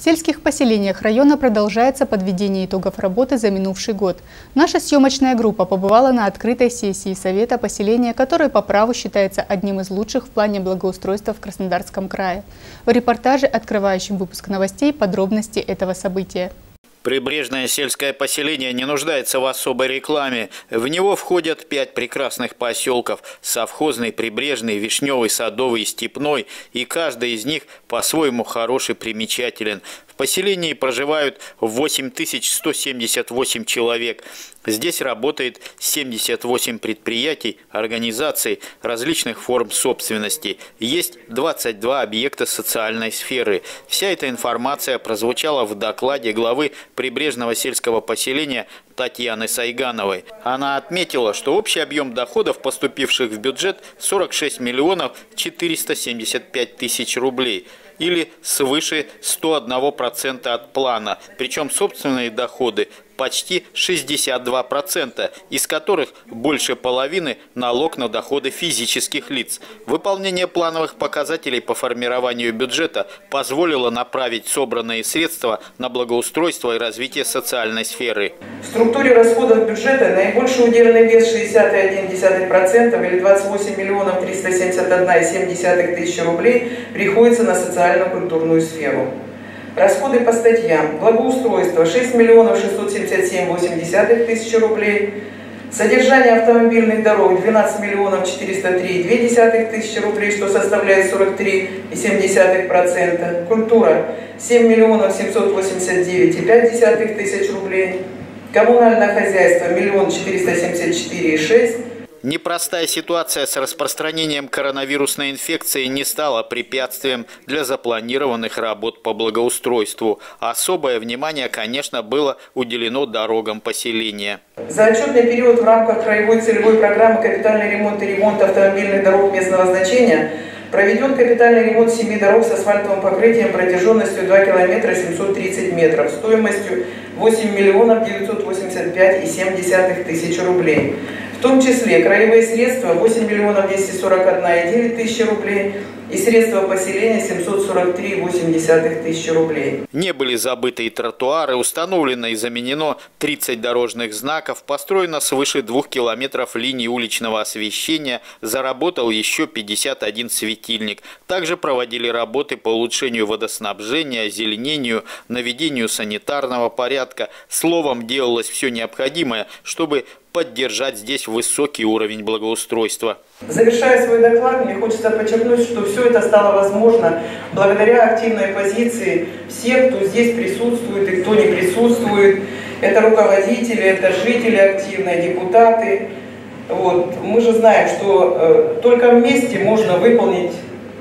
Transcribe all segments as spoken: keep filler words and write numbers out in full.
В сельских поселениях района продолжается подведение итогов работы за минувший год. Наша съемочная группа побывала на открытой сессии Совета поселения, который по праву считается одним из лучших в плане благоустройства в Краснодарском крае. В репортаже, открывающем выпуск новостей, подробности этого события. Прибрежное сельское поселение не нуждается в особой рекламе. В него входят пять прекрасных поселков – совхозный, прибрежный, вишневый, садовый и степной. И каждый из них по-своему хорош и примечателен. В поселении проживают восемь тысяч сто семьдесят восемь человек. Здесь работает семьдесят восемь предприятий, организаций различных форм собственности. Есть двадцать два объекта социальной сферы. Вся эта информация прозвучала в докладе главы прибрежного сельского поселения Татьяны Сайгановой. Она отметила, что общий объем доходов, поступивших в бюджет, сорок шесть миллионов четыреста семьдесят пять тысяч рублей. Или свыше ста одного процента от плана. Причем собственные доходы почти шестьдесят два процента, из которых больше половины – налог на доходы физических лиц. Выполнение плановых показателей по формированию бюджета позволило направить собранные средства на благоустройство и развитие социальной сферы. В структуре расходов бюджета наибольший удельный вес шестьдесят целых одна десятая процента или двадцать восемь миллионов триста семьдесят одна целая семь десятых тысячи рублей приходится на социально-культурную сферу. Расходы по статьям: благоустройство шесть миллионов шестьсот семьдесят семь целых восемь десятых тысячи рублей, содержание автомобильных дорог двенадцать миллионов четыреста три целых две десятых тысячи рублей, что составляет сорок три целых семь десятых процента, культура семь миллионов семьсот восемьдесят девять целых пять десятых тысяч рублей, коммунальное хозяйство миллион четыреста семьдесят четыре целых шесть. Непростая ситуация с распространением коронавирусной инфекции не стала препятствием для запланированных работ по благоустройству. Особое внимание, конечно, было уделено дорогам поселения. За отчетный период в рамках краевой целевой программы «Капитальный ремонт и ремонт автомобильных дорог местного значения» проведен капитальный ремонт семи дорог с асфальтовым покрытием протяженностью два километра семьсот тридцать метров, стоимостью восемь миллионов девятьсот восемьдесят пять целых семь десятых тысяч рублей. В том числе краевые средства восемь миллионов двести сорок одна целая девять тысячи рублей и средства поселения семьсот сорок три целых восемь десятых тысячи рублей. Не были забыты и тротуары, установлено и заменено тридцать дорожных знаков, построено свыше двух километров линий уличного освещения, заработал еще пятьдесят один светильник. Также проводили работы по улучшению водоснабжения, озеленению, наведению санитарного порядка. Словом, делалось все необходимое, чтобы поддержать здесь высокий уровень благоустройства. Завершая свой доклад, мне хочется подчеркнуть, что все это стало возможно благодаря активной позиции всех, кто здесь присутствует и кто не присутствует. Это руководители, это жители активные, депутаты. Вот. Мы же знаем, что э, только вместе можно выполнить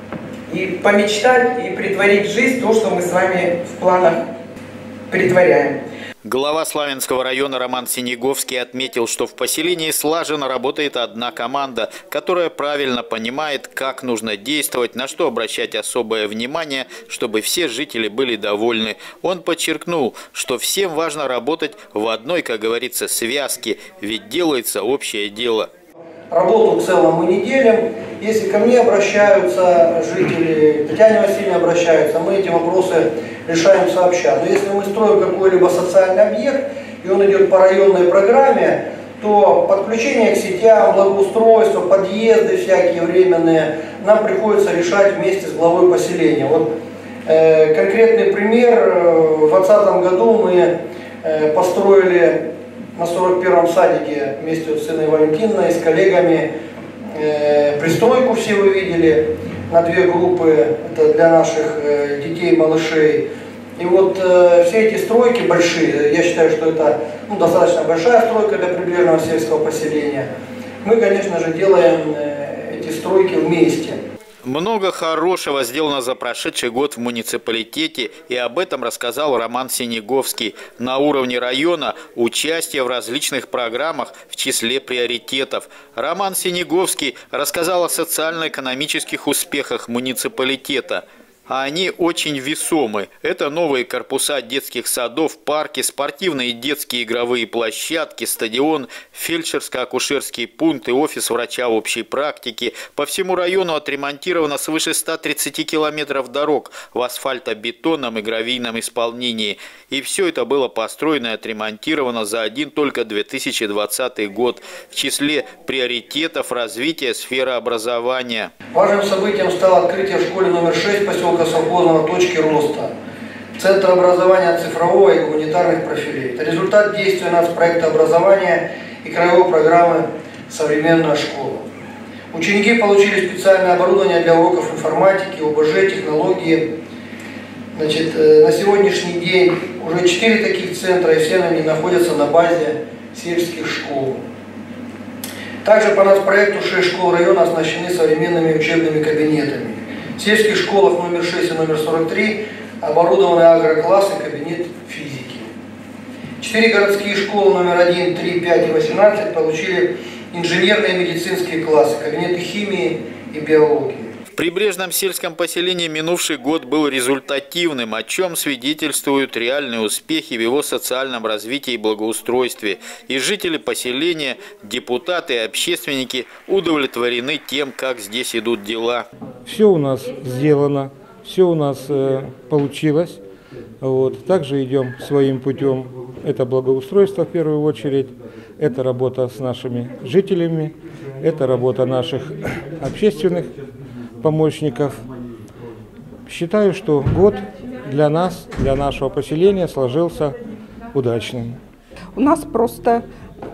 и помечтать, и претворить в жизнь то, что мы с вами в планах претворяем. Глава Славянского района Роман Синеговский отметил, что в поселении слаженно работает одна команда, которая правильно понимает, как нужно действовать, на что обращать особое внимание, чтобы все жители были довольны. Он подчеркнул, что всем важно работать в одной, как говорится, связке, ведь делается общее дело. Работу в целом мы не делим. Если ко мне обращаются жители, к Татьяне Васильевне обращаются, мы эти вопросы решаем сообща. Но если мы строим какой-либо социальный объект, и он идет по районной программе, то подключение к сетям, благоустройство, подъезды всякие временные нам приходится решать вместе с главой поселения. Вот э, конкретный пример. В двадцатом году мы э, построили на сорок первом садике вместе с сыном Валентиной, с коллегами э, пристройку, все вы видели, на две группы, это для наших э, детей, малышей. И вот э, все эти стройки большие, я считаю, что это ну, достаточно большая стройка для прибрежного сельского поселения. Мы, конечно же, делаем э, эти стройки вместе. Много хорошего сделано за прошедший год в муниципалитете, и об этом рассказал Роман Синеговский. На уровне района участие в различных программах в числе приоритетов. Роман Синеговский рассказал о социально-экономических успехах муниципалитета. а они очень весомы. Это новые корпуса детских садов, парки, спортивные детские игровые площадки, стадион, фельдшерско-акушерский пункт и офис врача общей практики. По всему району отремонтировано свыше ста тридцати километров дорог в асфальтобетонном и гравийном исполнении. И все это было построено и отремонтировано за один только две тысячи двадцатый год. В числе приоритетов развития сферы образования. Важным событием стало открытие в школе номер шесть поселка Совхозного точки роста. Центр образования цифрового и гуманитарных профилей. Это результат действия нацпроекта образования и краевой программы «Современная школа». Ученики получили специальное оборудование для уроков информатики, ОБЖ, технологии. Значит, на сегодняшний день уже четыре таких центра, и все они находятся на базе сельских школ. Также по нацпроекту шесть школ района оснащены современными учебными кабинетами. В сельских школах номер шесть и номер сорок три оборудованы агроклассы, кабинет физики. Четыре городские школы номер один, три, пять и восемнадцать получили инженерные и медицинские классы, кабинеты химии и биологии. В прибрежном сельском поселении минувший год был результативным, о чем свидетельствуют реальные успехи в его социальном развитии и благоустройстве. И жители поселения, депутаты и общественники удовлетворены тем, как здесь идут дела. Все у нас сделано, все у нас э, получилось. Вот. Также идем своим путем. Это благоустройство в первую очередь, это работа с нашими жителями, это работа наших общественных помощников. Считаю, что год для нас, для нашего поселения сложился удачным. У нас просто,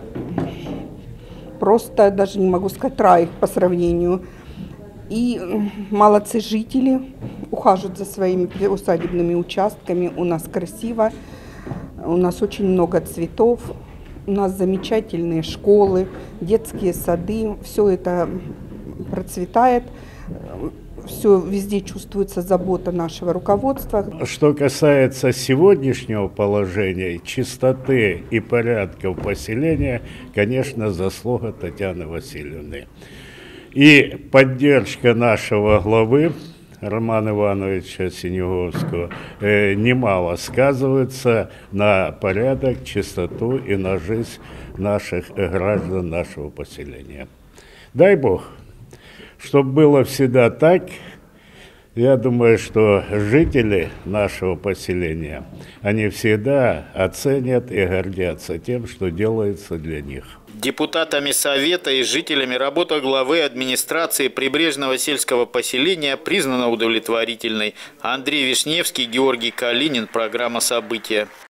просто даже не могу сказать, рай по сравнению. И молодцы жители, ухаживают за своими усадебными участками. У нас красиво, у нас очень много цветов, у нас замечательные школы, детские сады. Все это процветает. Все, везде чувствуется забота нашего руководства. Что касается сегодняшнего положения, чистоты и порядка в поселении, конечно, заслуга Татьяны Васильевны. И поддержка нашего главы Романа Ивановича Синеговского э, немало сказывается на порядок, чистоту и на жизнь наших граждан нашего поселения. Дай Бог, чтобы было всегда так. Я думаю, что жители нашего поселения, они всегда оценят и гордятся тем, что делается для них. Депутатами Совета и жителями работа главы администрации прибрежного сельского поселения признана удовлетворительной. Андрей Вишневский, Георгий Калинин. Программа «События».